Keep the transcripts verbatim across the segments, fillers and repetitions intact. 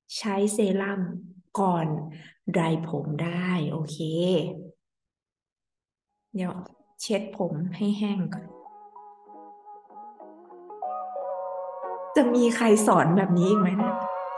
ใช้เซรั่มก่อนไดรผมได้โอเคเดี๋ยวเช็ดผมให้แห้งก่อนจะมีใครสอนแบบนี้อีกไหมเนี่ย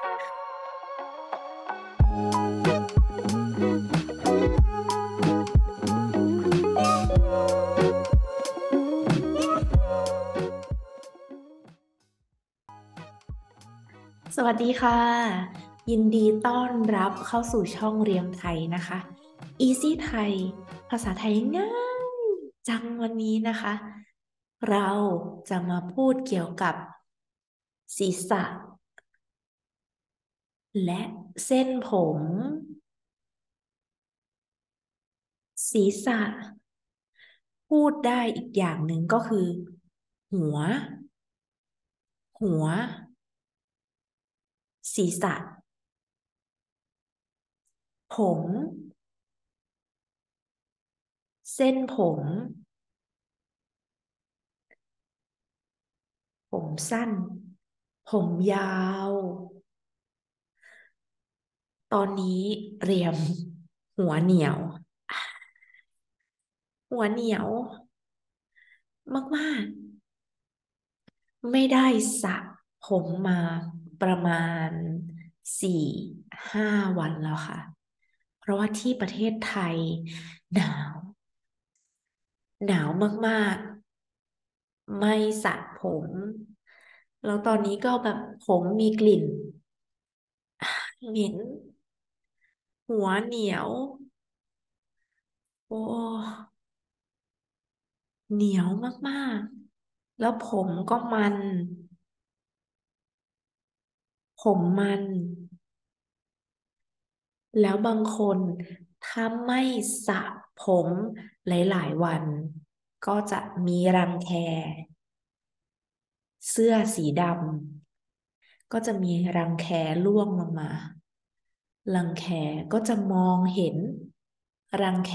สวัสดีค่ะยินดีต้อนรับเข้าสู่ช่องเรียมไทยนะคะ Easy ไทยภาษาไทยง่ายจังวันนี้นะคะ เราจะมาพูดเกี่ยวกับศีรษะและเส้นผมศีรษะพูดได้อีกอย่างหนึ่งก็คือหัวหัวศีรษะผมเส้นผมผมสั้นผมยาวตอนนี้เรียมหัวเหนียวหัวเหนียวมากๆไม่ได้สระผมมาประมาณสี่ห้าวันแล้วค่ะเพราะว่าที่ประเทศไทยหนาวหนาวมากๆไม่สระผมแล้วตอนนี้ก็แบบผมมีกลิ่นเหม็นหัวเหนียวโอ้เหนียวมากๆแล้วผมก็มันผมมันแล้วบางคนถ้าไม่สระผมหลายๆวันก็จะมีรังแคเสื้อสีดำก็จะมีรังแคร่วงลงมารังแคก็จะมองเห็นรังแค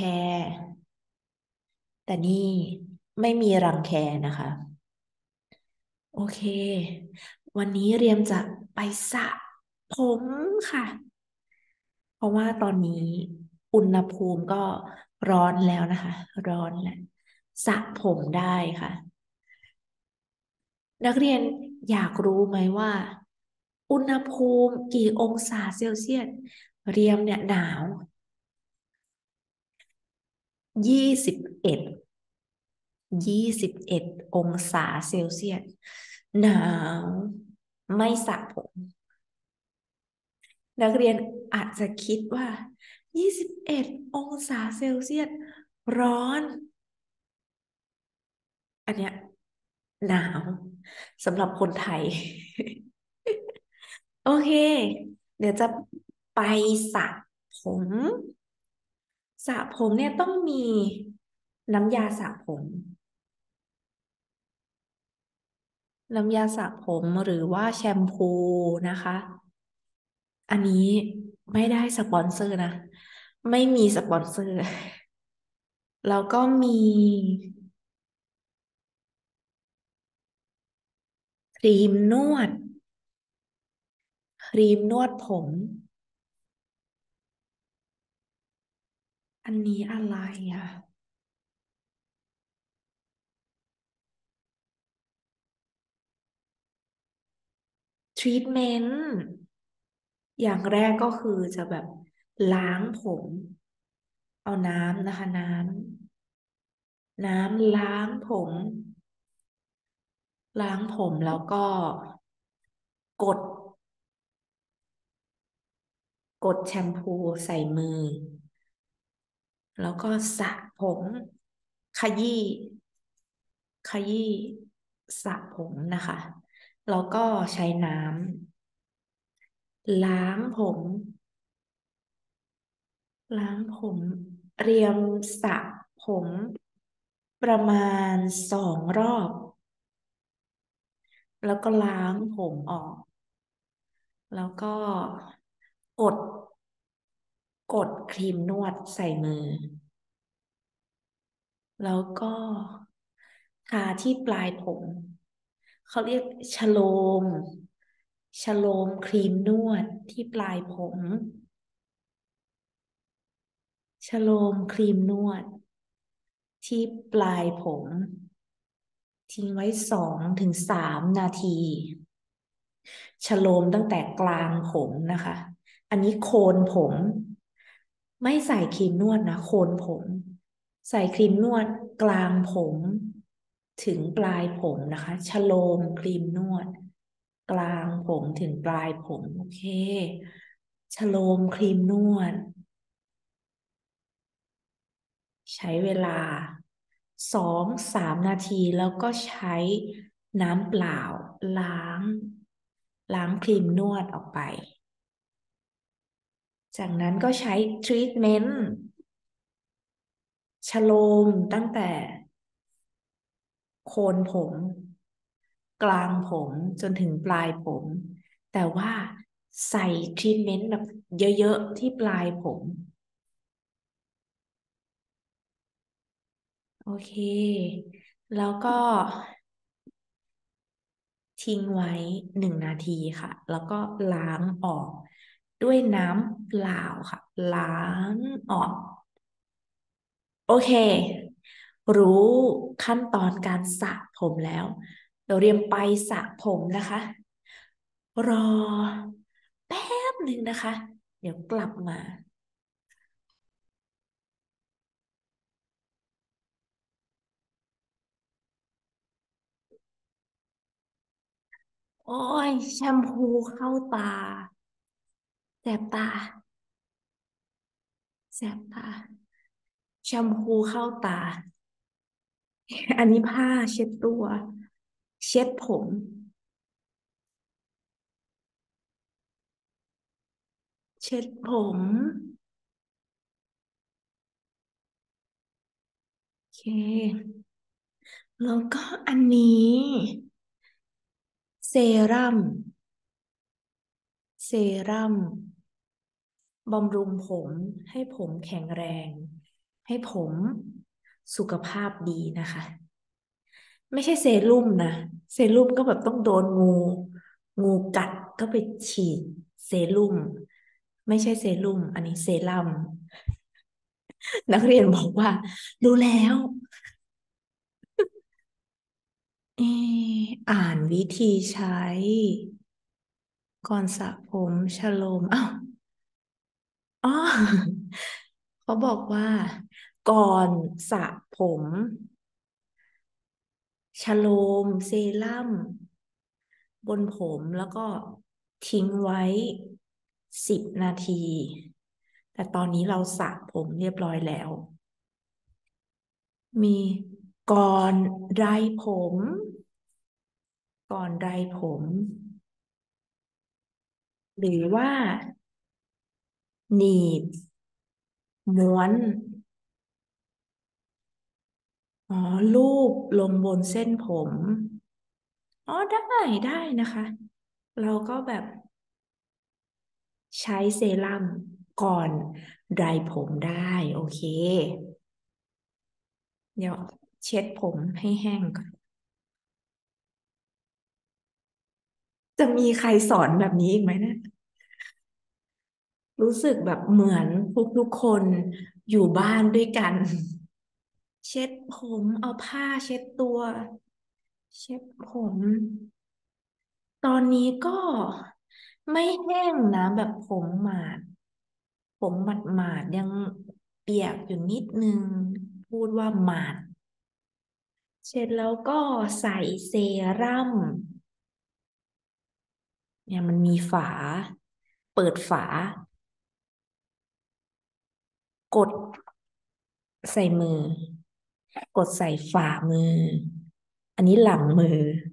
แต่นี่ไม่มีรังแคนะคะโอเควันนี้เรียมจะไปสระผมค่ะ เพราะว่าตอนนี้อุณหภูมิก็ร้อนแล้วนะคะร้อนแหละสระผมได้ค่ะนักเรียนอยากรู้ไหมว่าอุณหภูมิกี่องศาเซลเซียสเรียมเนี่ยหนาวยี่สิบเอ็ดยี่สิบเอ็ดองศาเซลเซียสหนาวไม่สระผมนักเรียนอาจจะคิดว่ายี่สิบเอ็ดองศาเซลเซียสร้อน อันเนี้ยหนาวสำหรับคนไทยโอเคเดี๋ยวจะไปสระผมสระผมเนี่ยต้องมีน้ำยาสระผมน้ำยาสระผมหรือว่าแชมพูนะคะอันนี้ไม่ได้สปอนเซอร์นะไม่มีสปอนเซอร์แล้วก็มีครีมนวดครีมนวดผมอันนี้อะไรอ่ะ ทรีทเมนต์อย่างแรกก็คือจะแบบล้างผมเอาน้ำนะคะน้ำน้ำล้างผมล้างผมแล้วก็กดกดแชมพูใส่มือแล้วก็สระผมขยี้ขยี้สระผมนะคะแล้วก็ใช้น้ำล้างผมล้างผมเตรียมสระผมประมาณสองรอบ แล้วก็ล้างผมออกแล้วก็กดกดครีมนวดใส่มือแล้วก็ทาที่ปลายผมเขาเรียกชโลมชโลมครีมนวดที่ปลายผมชโลมครีมนวดที่ปลายผมทิ้งไว้สองถึงสามนาทีชโลมตั้งแต่กลางผมนะคะอันนี้โคนผมไม่ใส่ครีมนวดนะโคนผมใส่ครีมนวดกลางผมถึงปลายผมนะคะชโลมครีมนวดกลางผมถึงปลายผมโอเคชโลมครีมนวด ใช้เวลาสองสามนาทีแล้วก็ใช้น้ำเปล่าล้างล้างครีมนวดออกไปจากนั้นก็ใช้ทรีทเมนต์ชโลมตั้งแต่โคนผมกลางผมจนถึงปลายผมแต่ว่าใส่ทรีทเมนต์แบบเยอะๆที่ปลายผมโอเคแล้วก็ ทิ้งไว้หนึ่งนาทีค่ะแล้วก็ล้างออกด้วยน้ำเปล่าค่ะล้างออกโอเครู้ขั้นตอนการสระผมแล้วเราเรียมไปสระผมนะคะรอแป๊บหนึ่งนะคะเดี๋ยวกลับมาโอ้ยแชมพูเข้าตาแสบตาแสบตาแชมพูเข้าตาอันนี้ผ้าเช็ดตัวเช็ดผมเช็ดผมโอเค แล้วก็อันนี้เซรั่มเซรั่มบำรุงผมให้ผมแข็งแรงให้ผมสุขภาพดีนะคะไม่ใช่เซรุ่มนะเซรุ่มก็แบบต้องโดนงูงูกัดก็ไปฉีดเซรุ่มไม่ใช่เซรุ่มอันนี้เซรั่มนักเรียนบอกว่ารู้แล้วเอออ่านวิธีใช้ก่อนสระผมชโลมอ้าว อ๋อเขาบอกว่าก่อนสระผมชโลมเซรั่มบนผมแล้วก็ทิ้งไว้สิบนาทีแต่ตอนนี้เราสระผมเรียบร้อยแล้วมีก่อนไรผมก่อนไรผมหรือว่าหนีบม้วนอ๋อลูบลงบนเส้นผมอ๋อได้ได้นะคะเราก็แบบ ใช้เซรั่มก่อนไดร์ผมได้โอเคเดี๋ยวเช็ดผมให้แห้งก่อนจะมีใครสอนแบบนี้อีกไหมเนะรู้สึกแบบเหมือนทุกๆคนอยู่บ้านด้วยกันเช็ดผมเอาผ้าเช็ดตัวเช็ดผมตอนนี้ก็ไม่แห้งนะแบบผมหมาดผมหมาดหมาดยังเปียกอยู่นิดนึงพูดว่าหมาด เสร็จแล้วก็ใส่เซรั่มเนี่ยมันมีฝาเปิดฝากดใส่มือกดใส่ฝ่ามืออันนี้หลังมื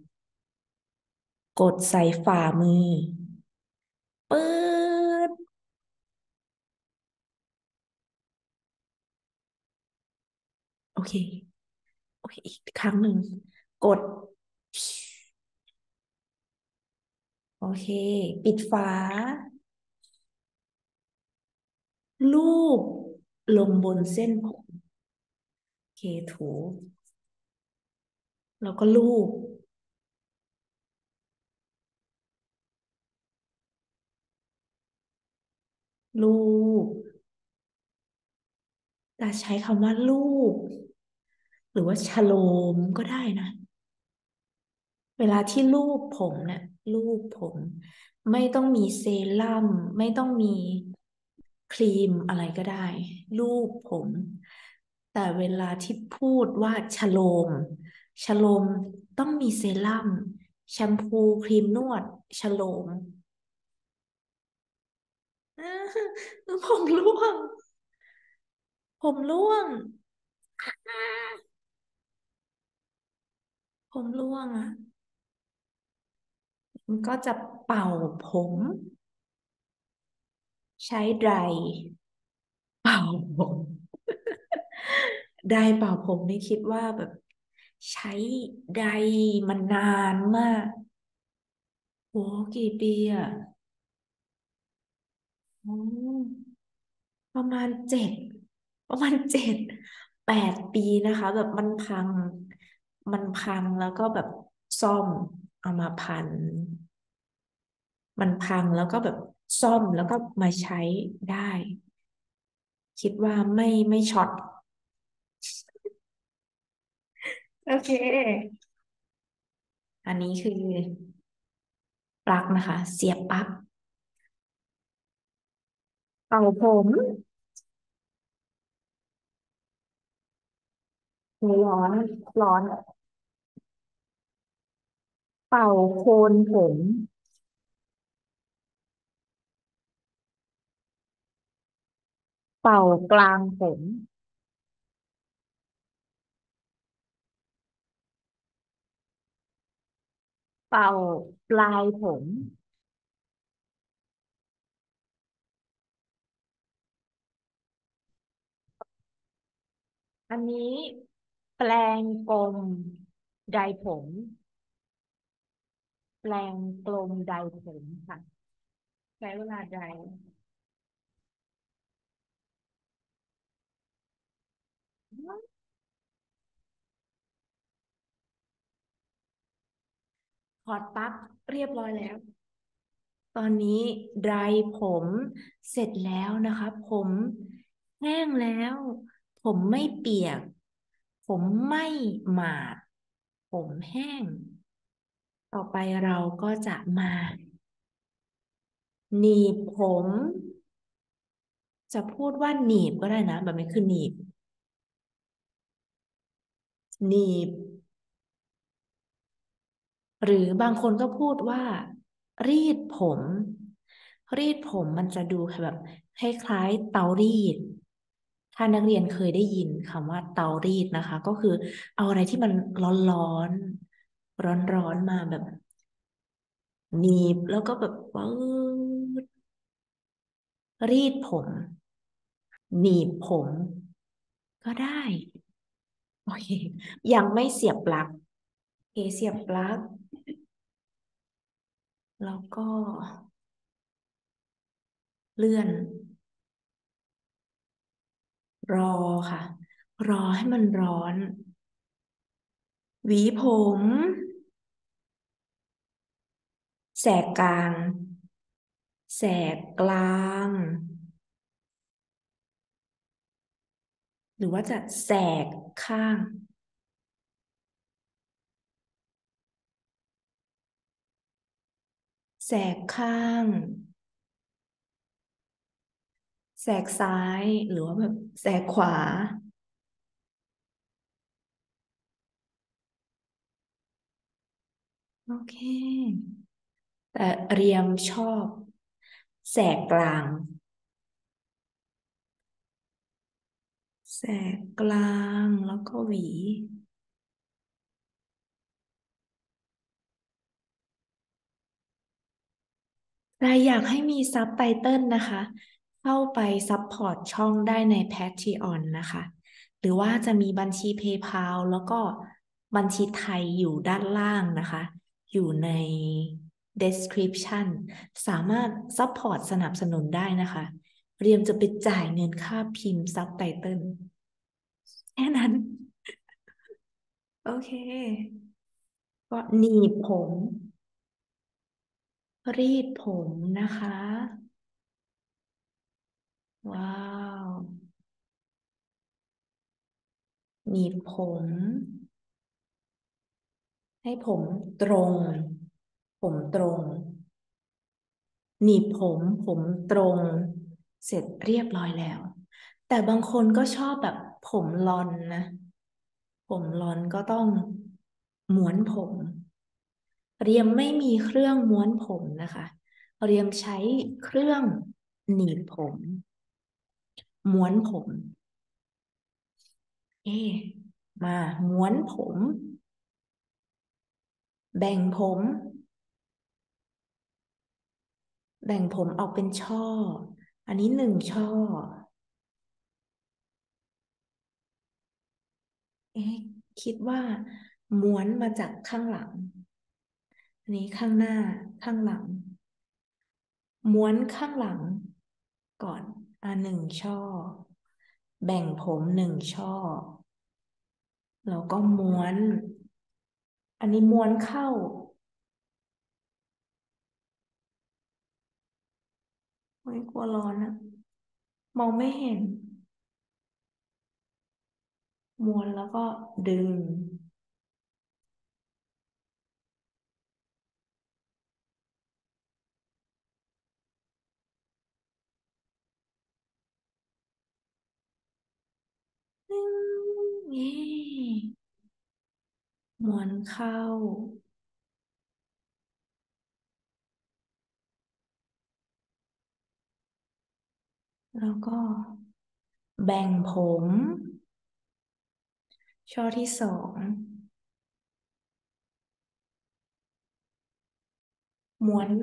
อกดใส่ฝ่ามือปื๊ดโอเคโอเคอีกครั้งหนึ่งกดโอเคปิดฝาลูบลงบนเส้นผมโอเคถูแล้วก็ลูบลูบแต่ใช้คำว่าลูบหรือว่าชโลมก็ได้นะ เวลาที่ลูบผมเนี่ยลูบผมไม่ต้องมีเซรั่มไม่ต้องมีครีมอะไรก็ได้ลูบผมแต่เวลาที่พูดว่าชะโลมชะโลมต้องมีเซรั่มแชมพูครีมนวดชะโลมอ่าผมร่วงผมร่วงอ่าผมร่วงอ่ะมันก็จะเป่าผมใช้ไดร์เป่าผม ไดร์เป่าผมนี่คิดว่าแบบใช้ไดร์มานานมากโหกี่ปีอะอืมประมาณเจ็ดประมาณเจ็ดแปดปีนะคะแบบมันพังมันพังแล้วก็แบบซ่อมเอามาพันมันพังแล้วก็แบบซ่อมแล้วก็มาใช้ได้คิดว่าไม่ไม่ช็อตโอเคอันนี้คือปลั๊กนะคะเสียบปลั๊กเป่าผมร้อนร้อน เป่าโคนผมเป่ากลางผมเป่าปลายผมอันนี้แปลงกลมไดร์ผมแปลงกลมไดร์ผมค่ะใช้เวลาไดร์ถอดปลั๊กเรียบร้อยแล้วตอนนี้ไดร์ผมเสร็จแล้วนะคะผมแห้งแล้วผมไม่เปียกผมไม่หมาดผมแห้งต่อไปเราก็จะมาหนีบผม จะพูดว่าหนีบก็ได้นะแบบนี้คือหนีบหนีบหรือบางคนก็พูดว่ารีดผมรีดผมมันจะดูแบบคล้ายๆเตารีดถ้านักเรียนเคยได้ยินคำว่าเตารีดนะคะก็คือเอาอะไรที่มันร้อนๆร้อนๆมาแบบหนีบแล้วก็แบบปื๊ดรีดผมหนีบผมก็ได้โอเคยังไม่เสียบปลั๊กโอเคเสียบปลั๊ก แล้วก็เลื่อนรอค่ะรอให้มันร้อนหวีผมแสกกลางแสกกลางหรือว่าจะแสกข้างแสกข้างแสกซ้ายหรือว่าแบบแสกขวาโอเคแต่เรียมชอบแสกกลางแสกกลางแล้วก็หวี ใครอยากให้มีซับไตเติลนะคะ เข้าไปซัพพอร์ตช่องได้ใน Patreon นะคะ หรือว่าจะมีบัญชี PayPal แล้วก็บัญชีไทยอยู่ด้านล่างนะคะ อยู่ใน description สามารถซัพพอร์ตสนับสนุนได้นะคะ เรียมจะไปจ่ายเงินค่าพิมพ์ซับไตเติลแค่นั้น โอเค ก็หนีบผม รีดผมนะคะว้าวหนีบผมให้ผมตรงผมตรงหนีบผมผมตรงเสร็จเรียบร้อยแล้วแต่บางคนก็ชอบแบบผมลอนนะผมลอนก็ต้องม้วนผมเรียมไม่มีเครื่องม้วนผมนะคะเรียมใช้เครื่องหนีบผมม้วนผมเอ๊ะมาม้วนผมแบ่งผมแบ่งผมออกเป็นช่ออันนี้หนึ่งช่อเอ๊ะคิดว่าม้วนมาจากข้างหลังอันนี้ข้างหน้าข้างหลังม้วนข้างหลังก่อนอ่าหนึ่งช่อแบ่งผมหนึ่งช่อแล้วก็ม้วนอันนี้ม้วนเข้าไม่กลัวร้อนอะมองไม่เห็นม้วนแล้วก็ดึงดึงเย่ม้วนเข้าแล้วก็แบ่งผมช่อที่สองม้วน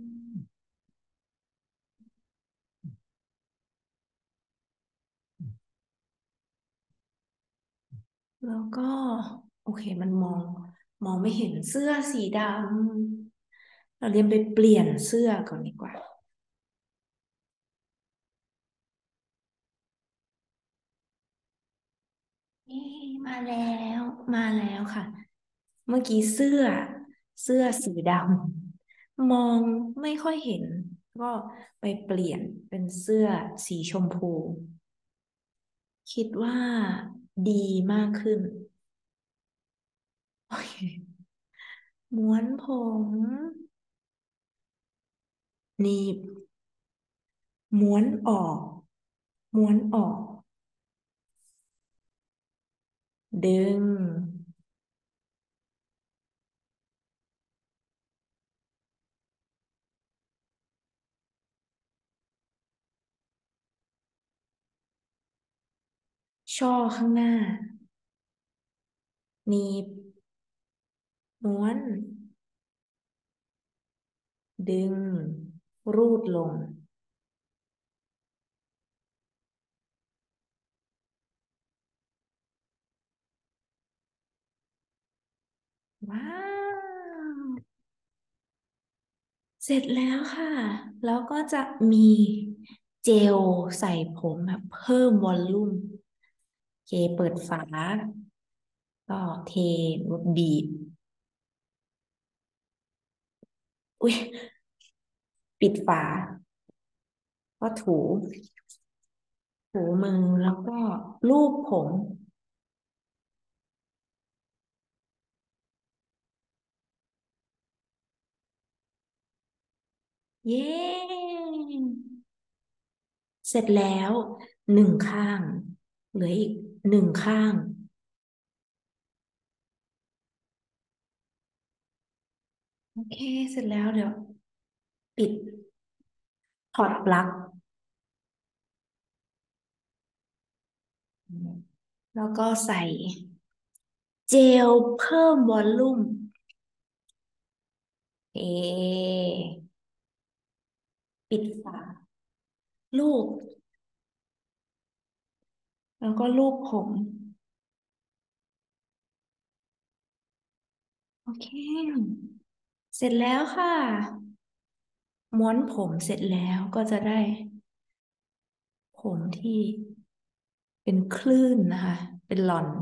แล้วก็โอเคมันมองมองไม่เห็นเสื้อสีดำเราเรียนไปเปลี่ยนเสื้อก่อนดีกว่านี่มาแล้วมาแล้วค่ะเมื่อกี้เสื้อเสื้อสีดำมองไม่ค่อยเห็นก็ไปเปลี่ยนเป็นเสื้อสีชมพูคิดว่าดีมากขึ้นโอเคม้วนผมหนีบม้วนออกม้วนออกดึงช่อข้างหน้าหนีบม้วนดึงรูดลงว้าวเสร็จแล้วค่ะแล้วก็จะมีเจลใส่ผมแบบเพิ่มวอลลุ่มโอเคเปิดฝาก็เทบีบอุ้ยปิดฝาก็ถูถูมือแล้วก็ลูบผมเย้เสร็จแล้วหนึ่งข้างเหลืออีกหนึ่งข้างโอเคเสร็จแล้วเดี๋ยวปิดถอดปลั๊กแล้วก็ใส่เจลเพิ่มวอลลุ่มเอปิดฝาลูบแล้วก็ลูบผมโอเคเสร็จแล้วค่ะม้วนผมเสร็จแล้วก็จะได้ผมที่เป็นคลื่นนะคะเป็นหล่อน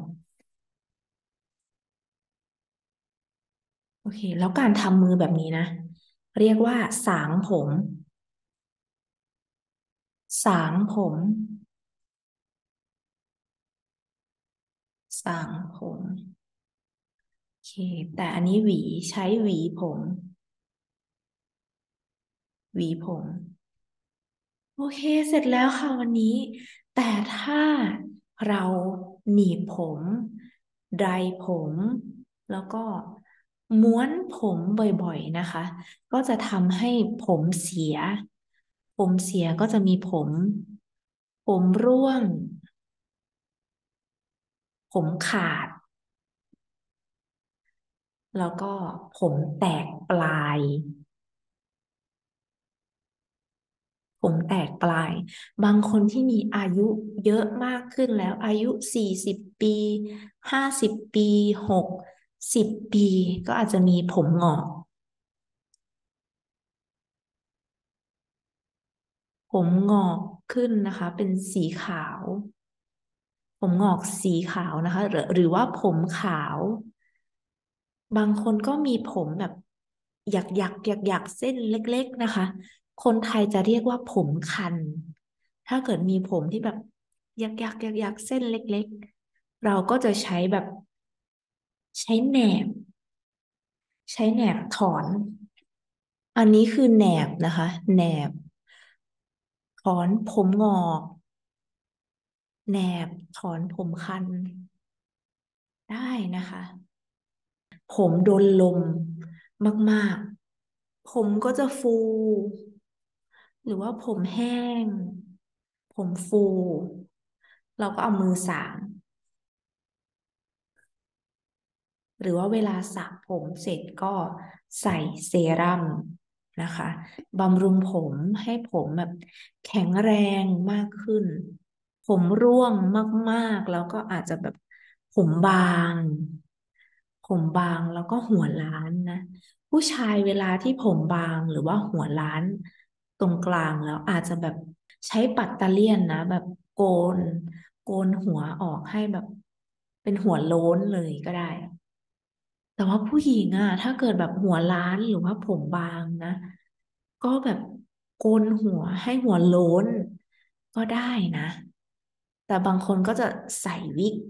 โอเคแล้วการทำมือแบบนี้นะเรียกว่าสางผมสางผมสางผมโอเคแต่อันนี้หวีใช้หวีผมหวีผม โอเคเสร็จแล้วค่ะวันนี้แต่ถ้าเราหนีบผมไดร์ผมแล้วก็ม้วนผมบ่อยๆนะคะก็จะทำให้ผมเสียผมเสียก็จะมีผมผมร่วงผมขาดแล้วก็ผมแตกปลาย ผมแตกปลายบางคนที่มีอายุเยอะมากขึ้นแล้วอายุสี่สิบปีห้าสิบปีหกสิบปีก็อาจจะมีผมงอกผมงอกขึ้นนะคะเป็นสีขาวผมงอกสีขาวนะคะหรือหรือว่าผมขาวบางคนก็มีผมแบบหยักหยักหยักหยักเส้นเล็กๆนะคะคนไทยจะเรียกว่าผมคันถ้าเกิดมีผมที่แบบหยักหยักหยักหยักเส้นเล็กๆเราก็จะใช้แบบ ใช้แหนบใช้แหนบถอนอันนี้คือแหนบนะคะแหนบถอนผมงอกแหนบถอนผมคันได้นะคะผมโดนลมมากๆผมก็จะฟูหรือว่าผมแห้งผมฟูเราก็เอามือสาง หรือว่าเวลาสระผมเสร็จก็ใส่เซรั่มนะคะบำรุงผมให้ผมแบบแข็งแรงมากขึ้นผมร่วงมากๆแล้วก็อาจจะแบบผมบางผมบางแล้วก็หัวล้านนะผู้ชายเวลาที่ผมบางหรือว่าหัวล้านตรงกลางแล้วอาจจะแบบใช้ปัตเตอร์เลียนนะแบบโกนโกนหัวออกให้แบบเป็นหัวโล้นเลยก็ได้ แต่ว่าผู้หญิงอ่ะถ้าเกิดแบบหัวล้านหรือว่าผมบางนะก็แบบโกนหัวให้หัวโล้นก็ได้นะแต่บางคนก็จะใส่วิก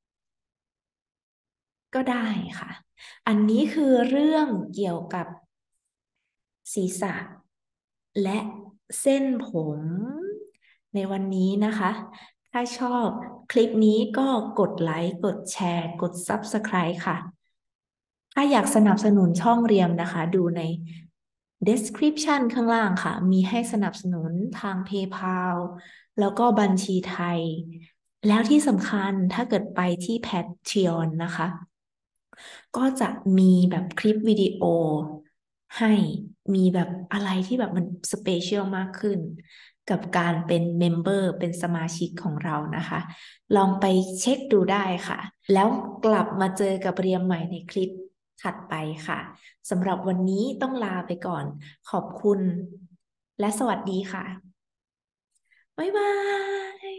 ก็ได้ค่ะอันนี้คือเรื่องเกี่ยวกับศีรษะและเส้นผมในวันนี้นะคะถ้าชอบคลิปนี้ก็กดไลค์กดแชร์กด ซับสไครบ์ ค่ะ ถ้าอยากสนับสนุนช่องเรียมนะคะดูใน ดีสคริปชัน ข้างล่างค่ะมีให้สนับสนุนทาง เพย์พาล แล้วก็บัญชีไทยแล้วที่สำคัญถ้าเกิดไปที่ แพทรีออน นะคะก็จะมีแบบคลิปวิดีโอให้มีแบบอะไรที่แบบมันสเปเชียลมากขึ้นกับการเป็นเมมเบอร์เป็นสมาชิกของเรานะคะลองไปเช็คดูได้ค่ะ แล้วกลับมาเจอกับเรียมใหม่ในคลิปถัดไปค่ะสำหรับวันนี้ต้องลาไปก่อนขอบคุณและสวัสดีค่ะบ๊ายบาย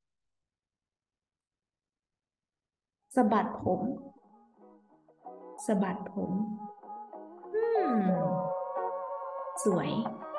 สะบัดผมสะบัดผมอืมสวย